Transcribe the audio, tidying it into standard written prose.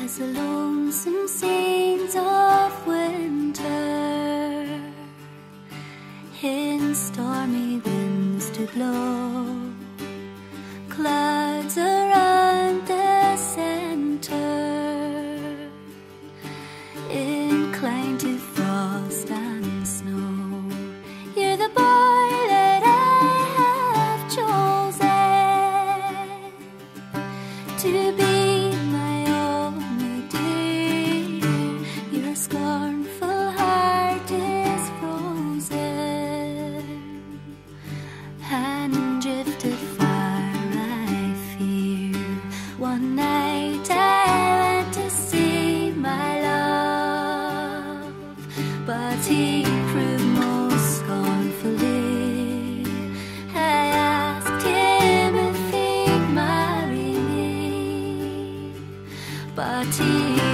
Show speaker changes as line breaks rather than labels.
the lonesome scenes of winter, in stormy winds to blow, clouds around the center, inclined to frost and snow. You're the boy that I have chosen to be my only dear. Your scornful heart is frozen and drifted far, I fear. One night I went to see my love, but he proved most scornfully. I asked him if he'd marry me, but he